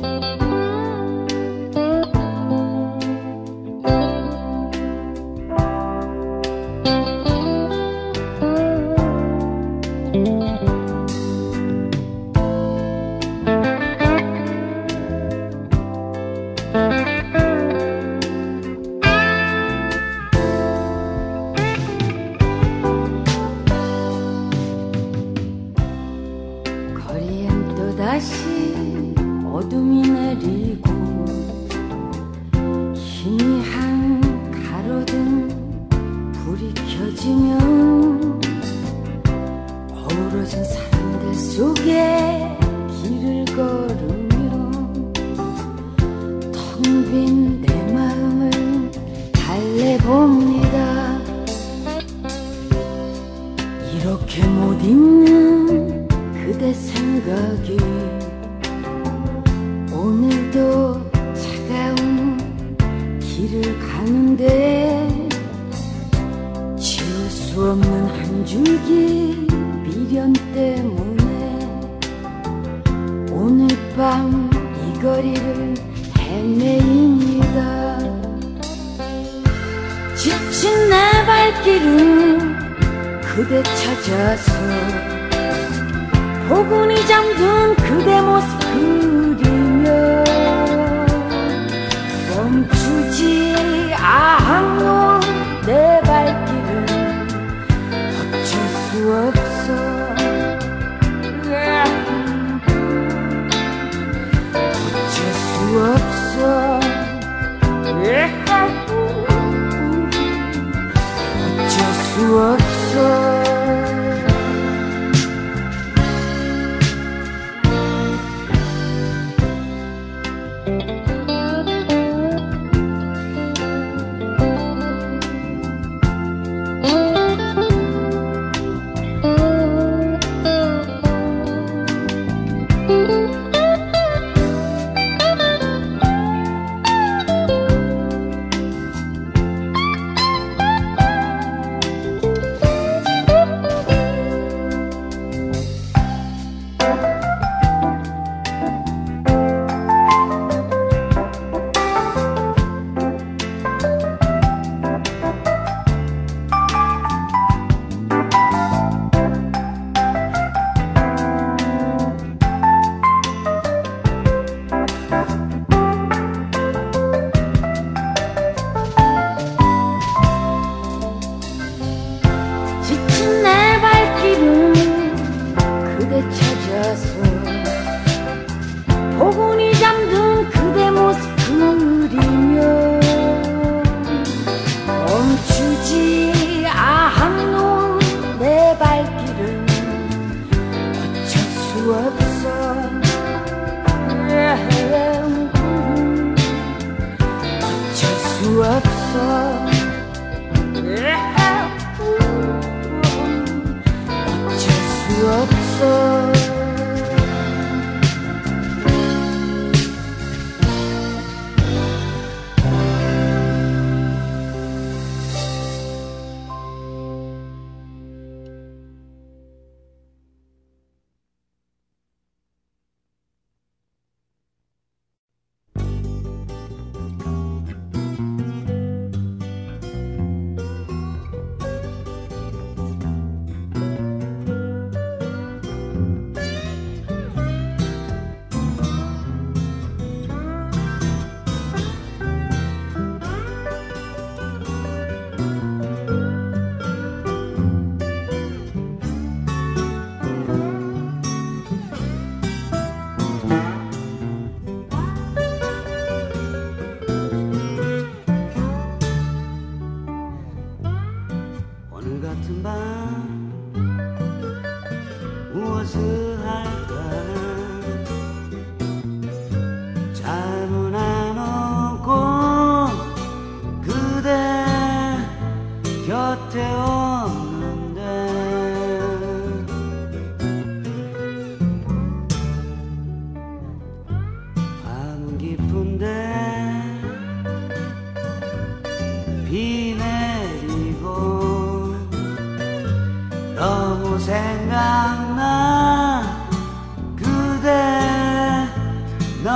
생각나 그대 너무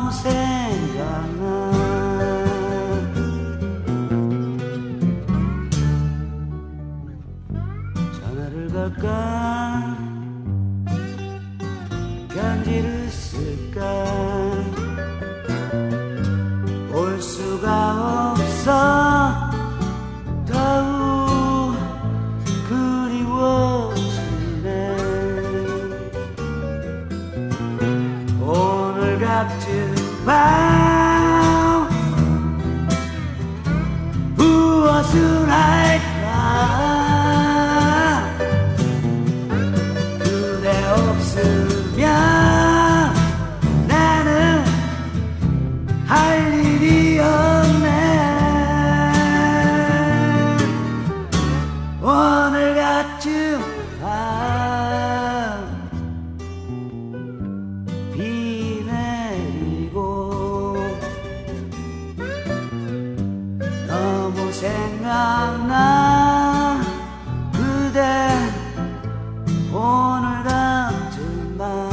너무 생각나. 전화를 걸까 편지를 쓸까 볼 수가 없어 더욱 그리워지네. 오늘 같은 밤 무엇을 할까. 그대 없으면 나는 할 일이 없네. 오늘 같은 밤 비 내리고 너무 생각나 그대 오늘 같은 밤.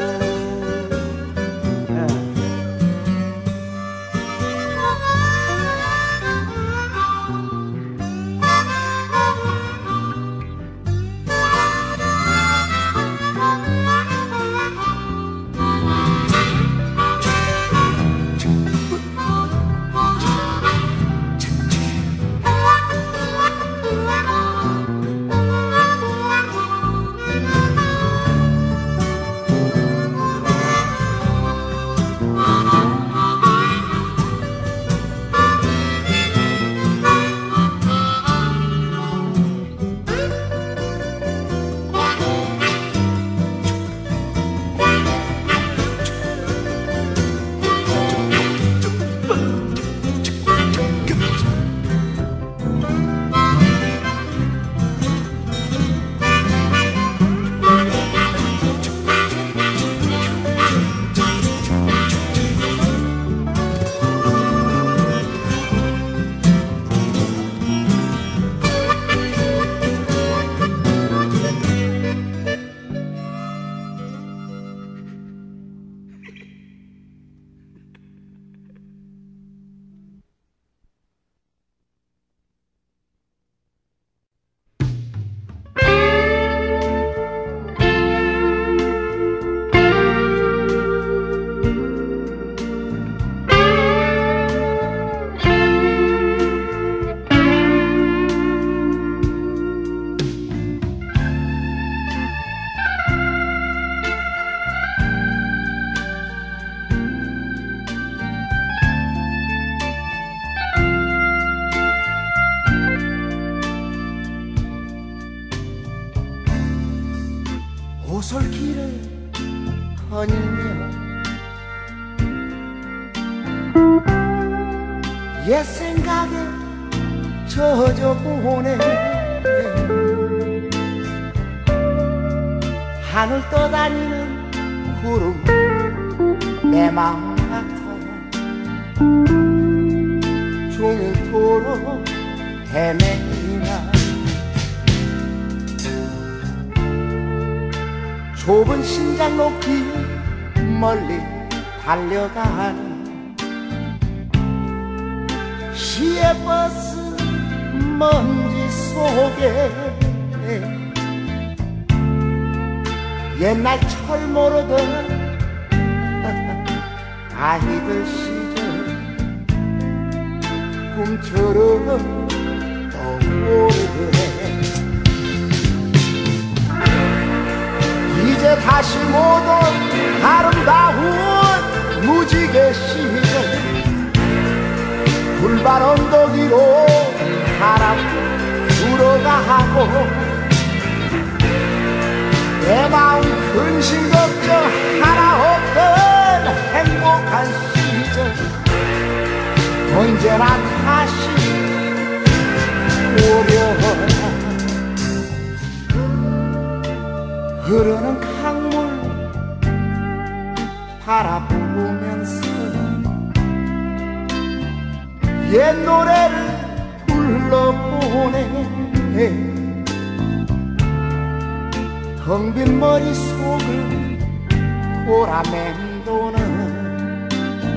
오솔길을 거닐며 옛 생각에 젖어보네. 하늘 떠다니는 구름 내 마음 같아 종일토록 헤매이나. 좁은 심장 높이 멀리 달려가는 시외버스 먼지 속에 옛날 철모르던 아이들 시절 꿈처럼 떠오르네. 이제 다시 못 올 아름다운 무지개 시절 불발 언덕 위로 바람 불어가고 내 마음 근심 걱정 하나 없던 행복한 시절 언제나 다시 오려나. 흐르는 강물 바라보면서 옛 노래를 불러보네. 텅 빈 머릿속을 돌아 맴도는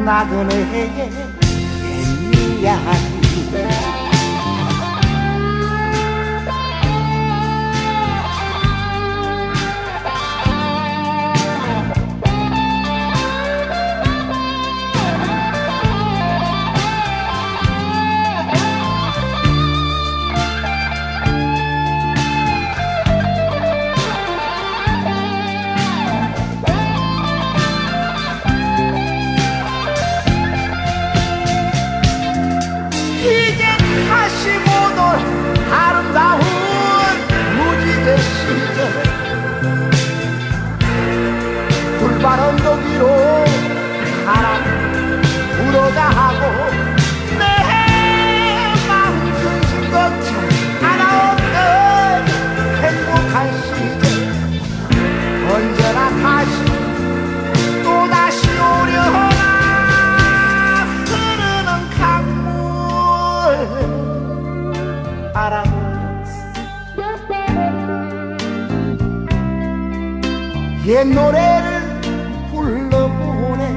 나그네의 옛 이야기. 굴반 언덕 위로 바람 불어가고 내 마음 중심 거쳐 하나 없는 행복한 시절 언제나 다시 또다시 오려나 흐르는 강물 바라보면서 옛 노래를 불러보네.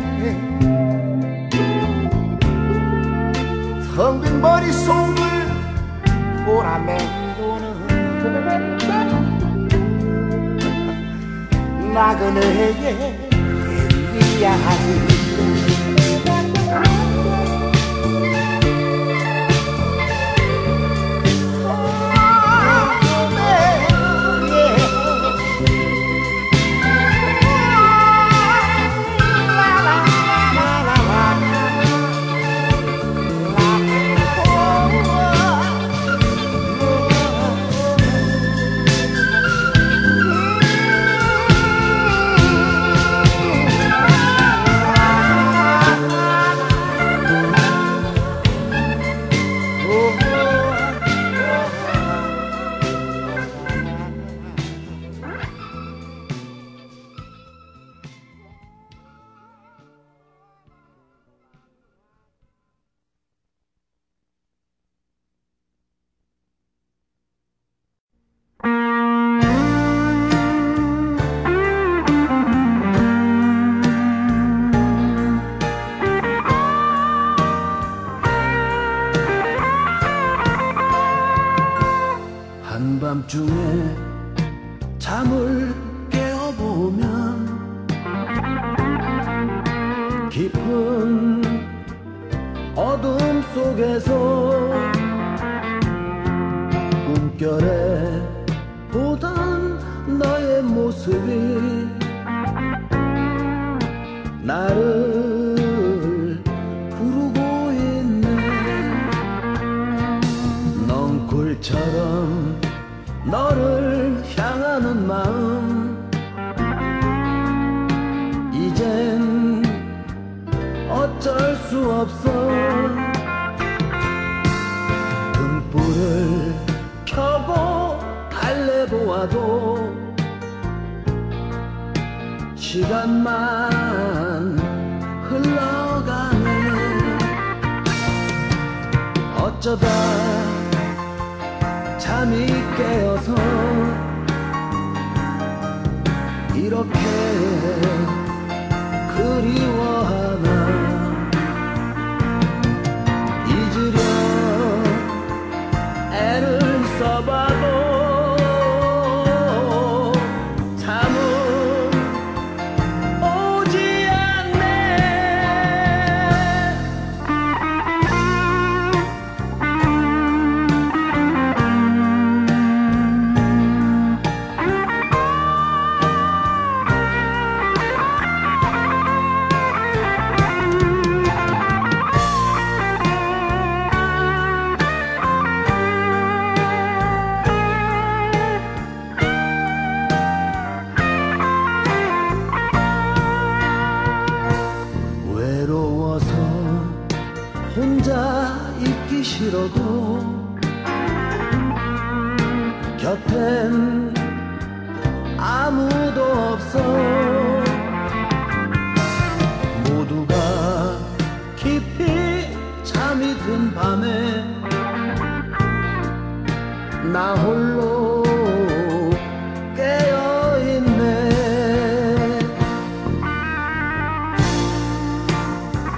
텅 빈 머릿속을 돌아 맴도는 나그네의 옛 이야기. 한밤중에 잠을 깨어보면 깊은 어둠 속에서 꿈결에 보던 너의 모습이 나를 부르고 있네. 넝쿨처럼 너를 향하는 마음 이젠 어쩔 수 없어. 등불을 켜고 달래보아도 시간만 흘러가네. 어쩌다 잠이 깨어서 이렇게 그리워하나. 잊으려 애를 써봐도 혼자 있기 싫어도 곁엔 아무도 없어. 모두가 깊이 잠이 든 밤에 나 홀로 깨어있네.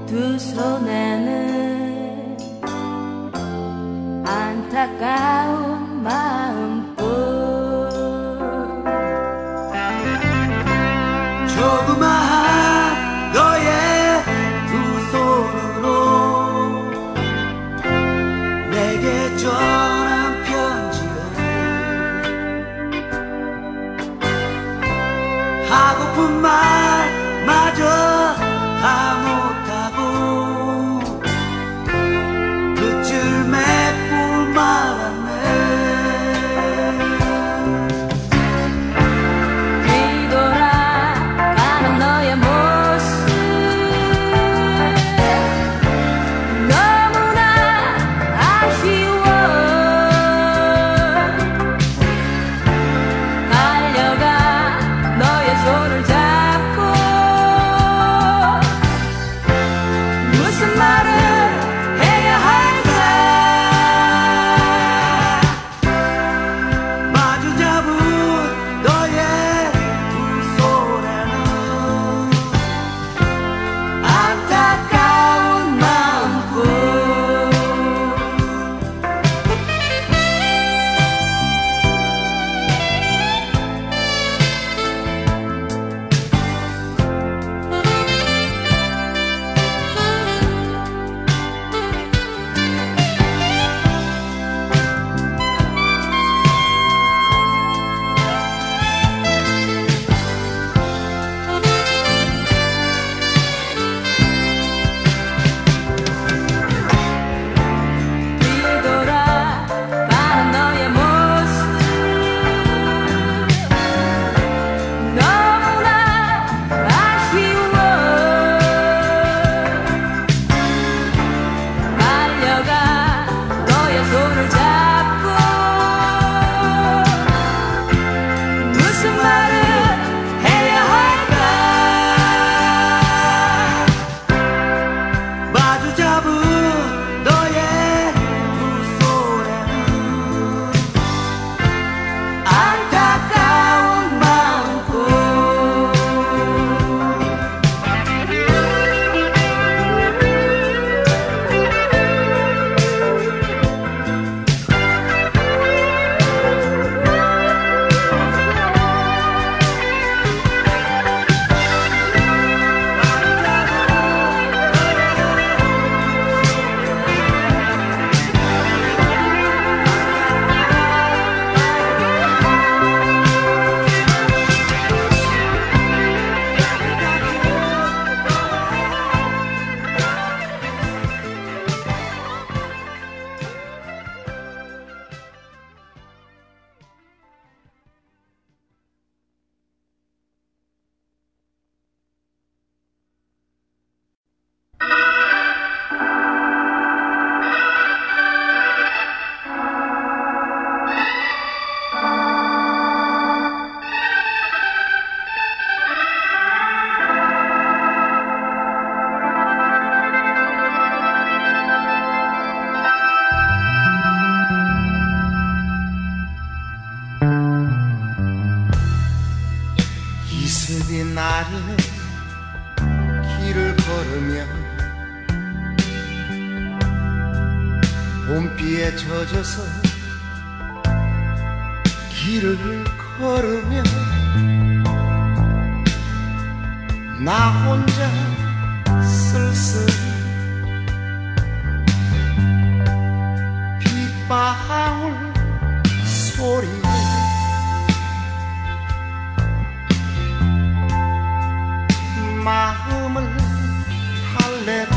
두 손에는 안타까운 마음뿐. 조그마한 너의 두 손으로 내게 전한 편지를 하고픈 말마저 다 못하고 끝을 맺고 말았네. 뒤돌아가는 너의 모습 너무나 아쉬워. 달려가 너의 손을 잡고 무슨 말을 해야 할까. 마주 잡은 너의 두 손에는 안타까운 마음뿐. 뒤돌아가는 너의 모습 너무나 아쉬워. 달려가 너의 손을 잡고 무슨 말을 해야 할까. 마주 잡은 너의 두 손에는 안타까운 마음뿐. 이슬비 날이는 길을 걸으며 봄비에 젖어서 길을 걸으며 나 혼자 쓸쓸히 빗방울 소리에 마음을 달래도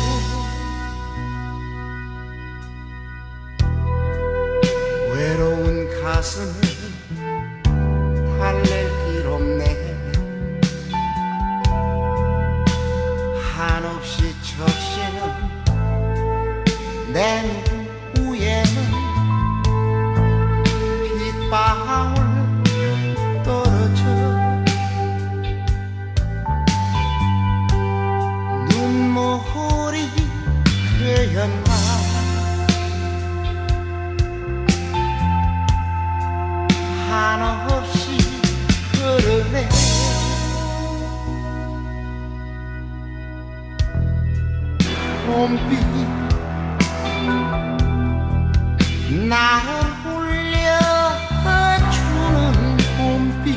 외로운 가슴을 달랠 길 없네. 한없이 적시는 내 눈 위에는 빗방울 떨어져 눈물이 되었나. 한없이 흐르네. 봄비 나를 울려주는 봄비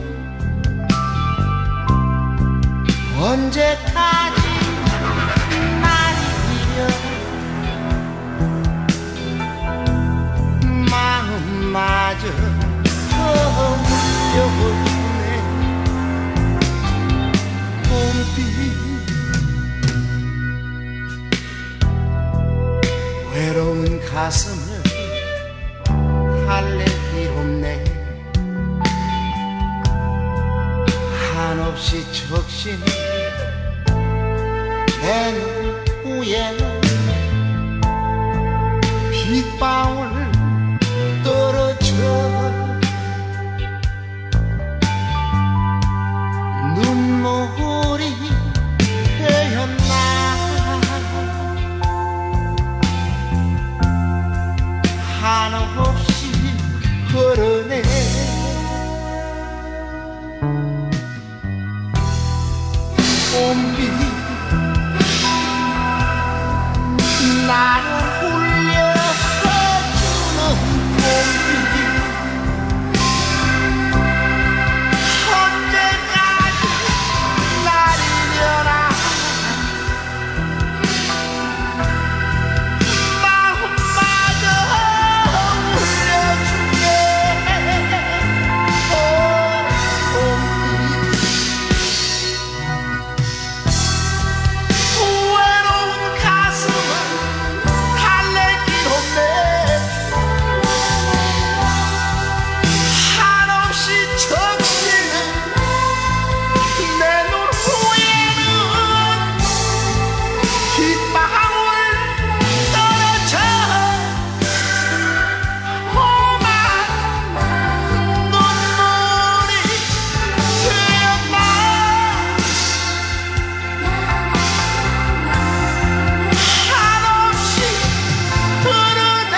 언제까지 날이려 마음마저 울려주네 봄비 외로운 가슴을 달래기 없네 한없이 적신 내 눈 위에는 빗방울 떨어져 눈물이 흘렸나 한없이 흐르네 봄비 나를 울려주는 봄비 언제까지 날이려나 마음마저 울려주네 외로운 가슴은 달래길 없네 한없이 적시는 내 눈 후에는 빗방울 떨어져 험한 눈물이 흘렸나 한없이 흐르네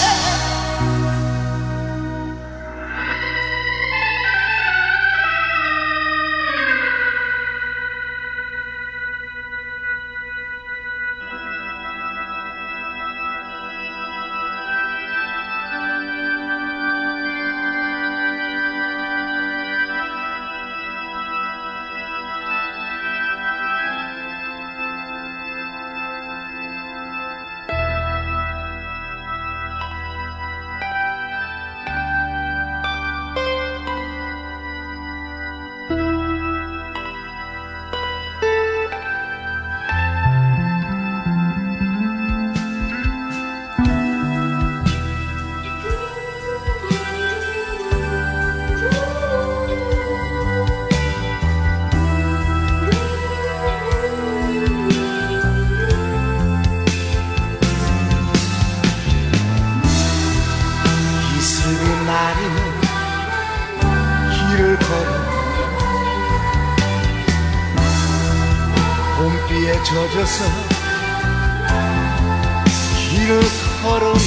이슬이 내리는 길을 걸어 봄비에 젖어서 길을 걸으면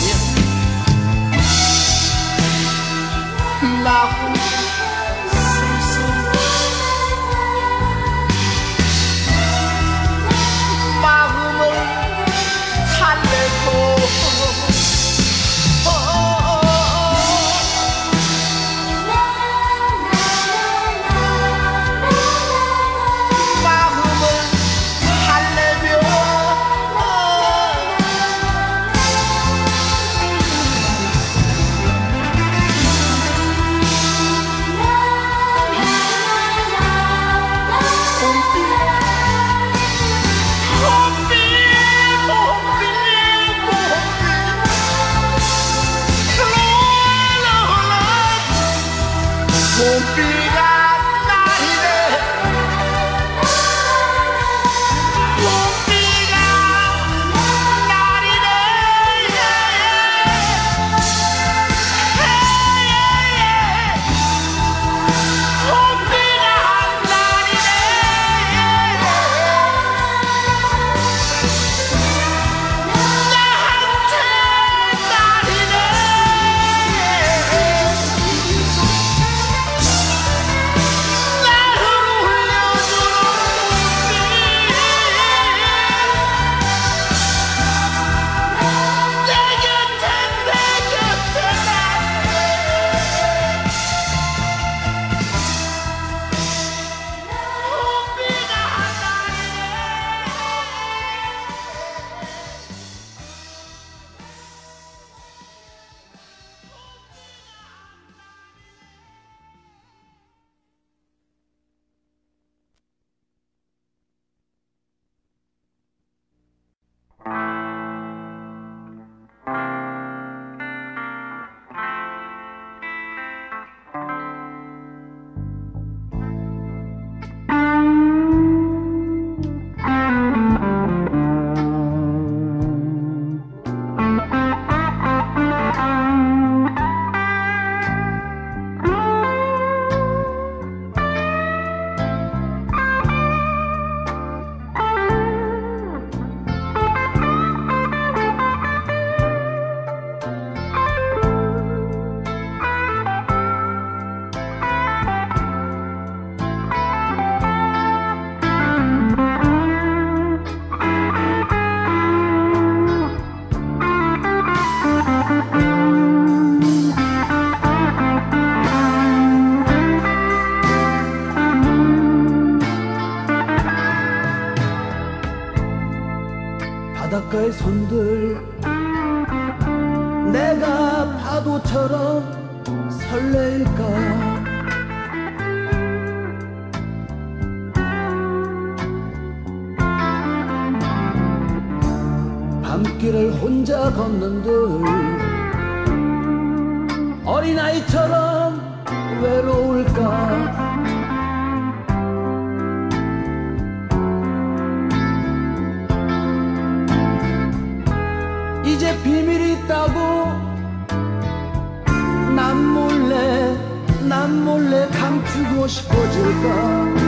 나 혼자 마음을 달래고 마음을 달래며 바닷가의 손들 내가 파도처럼 설레일까. 밤길을 혼자 걷는들 어린아이처럼 외로울까. 이제 비밀이 있다고 난 몰래 감추고 싶어질까.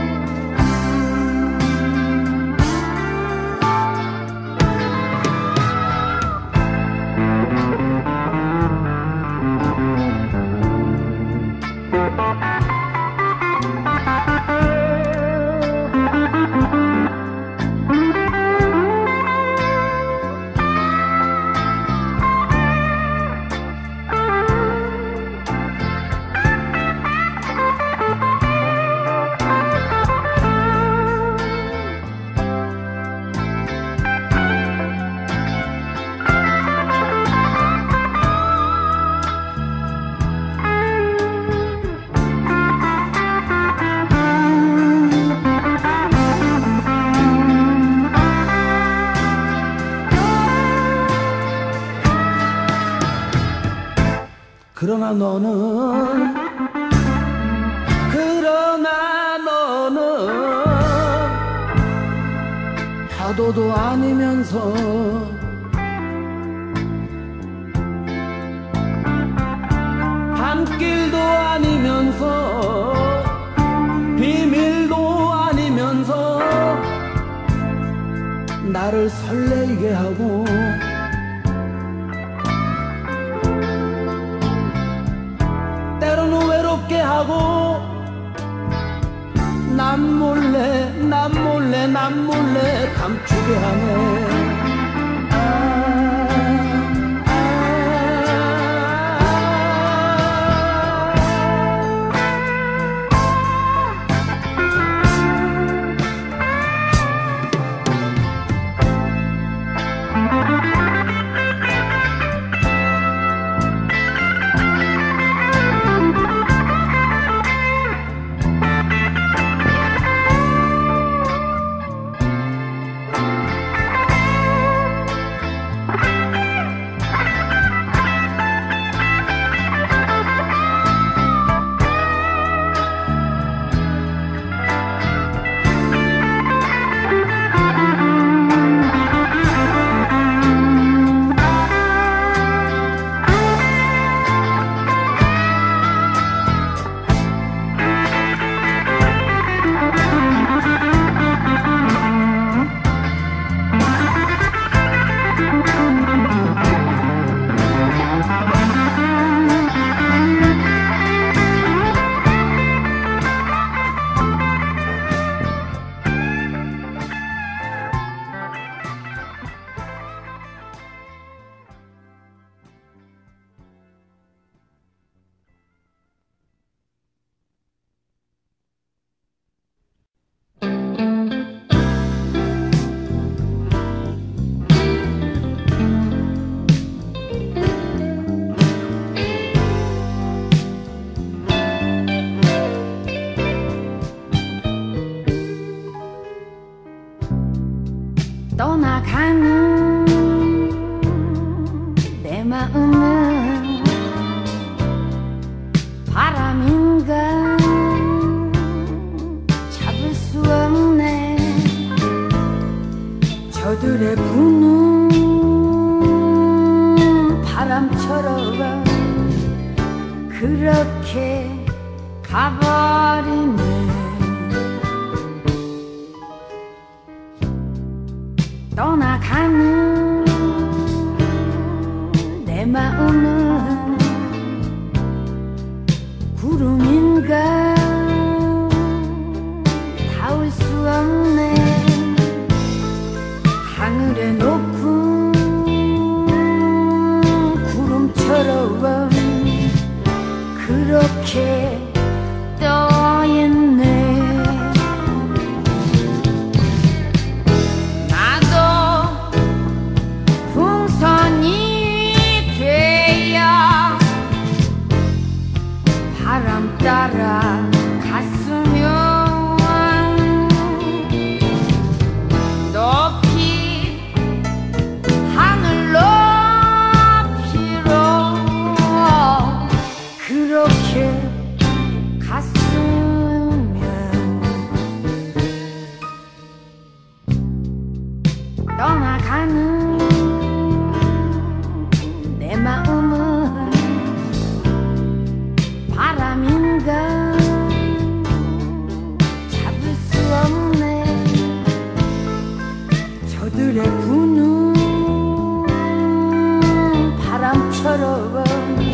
그러나 너는 파도도 아니면서 밤길도 아니면서 비밀도 아니면서 나를 설레게 하고 때로는 외롭게 하고 난 몰래 감추게 하네. 떠나가는 내 마음은 바람인가 잡을 수 없네. 저들의 부는 바람처럼 그렇게 가버리네. 떠나가는 내 마음은 구름인가 닿을 수 없네. 하늘에 높은 구름처럼 그렇게 떠있네. 떠나가는 내 마음은 바람인가 잡을 수 없네. 저들의 부는 바람처럼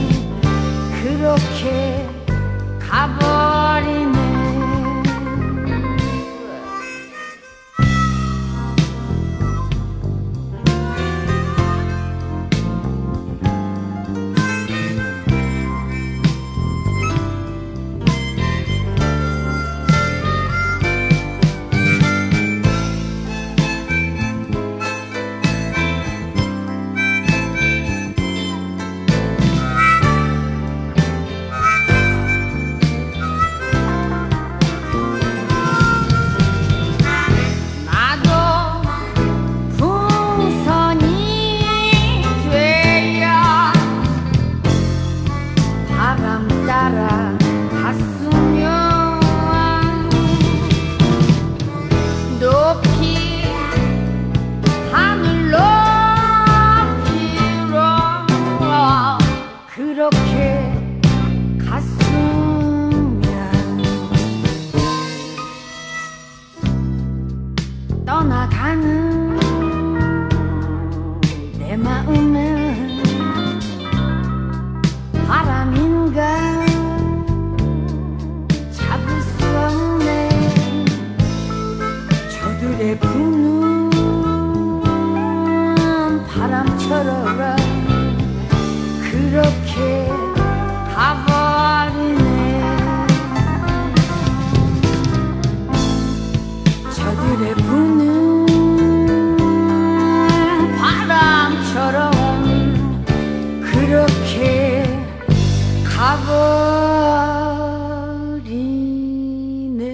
그렇게 가버리네. 그렇게 갔으면 떠나가는 내 마음은 바람인가 잡을 수 없네. 저들의 부는 바람처럼 그렇게 가버리네. 저들의 부는 바람처럼 그렇게 가버리네.